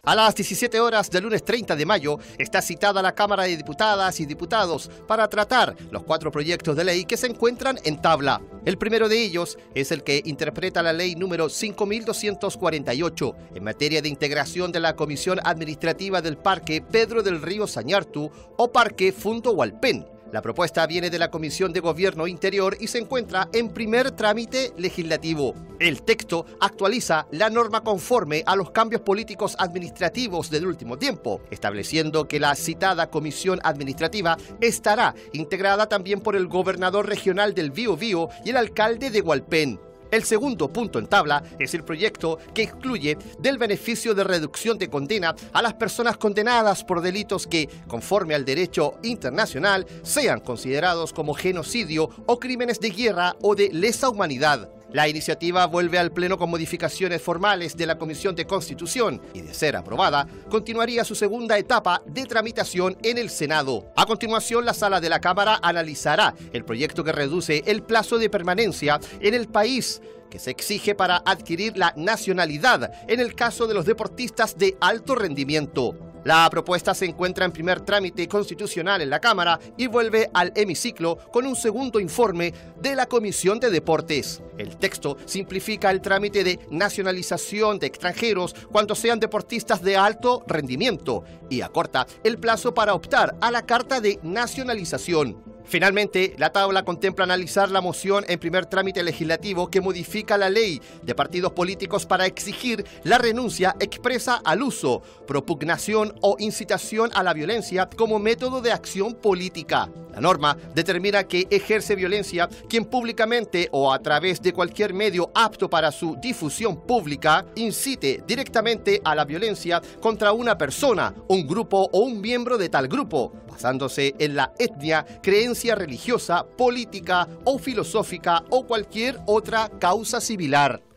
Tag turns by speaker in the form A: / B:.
A: A las 17 horas del lunes 30 de mayo está citada la Cámara de Diputadas y Diputados para tratar los 4 proyectos de ley que se encuentran en tabla. El primero de ellos es el que interpreta la ley número 5248 en materia de integración de la Comisión Administrativa del Parque Pedro del Río Sañartu o Parque Fundo Hualpén. La propuesta viene de la Comisión de Gobierno Interior y se encuentra en primer trámite legislativo. El texto actualiza la norma conforme a los cambios políticos administrativos del último tiempo, estableciendo que la citada Comisión Administrativa estará integrada también por el gobernador regional del Biobío y el alcalde de Hualpén. El segundo punto en tabla es el proyecto que excluye del beneficio de reducción de condena a las personas condenadas por delitos que, conforme al derecho internacional, sean considerados como genocidio o crímenes de guerra o de lesa humanidad. La iniciativa vuelve al Pleno con modificaciones formales de la Comisión de Constitución y, de ser aprobada, continuaría su segunda etapa de tramitación en el Senado. A continuación, la Sala de la Cámara analizará el proyecto que reduce el plazo de permanencia en el país que se exige para adquirir la nacionalidad en el caso de los deportistas de alto rendimiento. La propuesta se encuentra en primer trámite constitucional en la Cámara y vuelve al hemiciclo con un segundo informe de la Comisión de Deportes. El texto simplifica el trámite de nacionalización de extranjeros cuando sean deportistas de alto rendimiento y acorta el plazo para optar a la carta de nacionalización. Finalmente, la tabla contempla analizar la moción en primer trámite legislativo que modifica la ley de partidos políticos para exigir la renuncia expresa al uso, propugnación o incitación a la violencia como método de acción política. La norma determina que ejerce violencia quien públicamente o a través de cualquier medio apto para su difusión pública incite directamente a la violencia contra una persona, un grupo o un miembro de tal grupo, basándose en la etnia, creencia religiosa, política o filosófica o cualquier otra causa similar.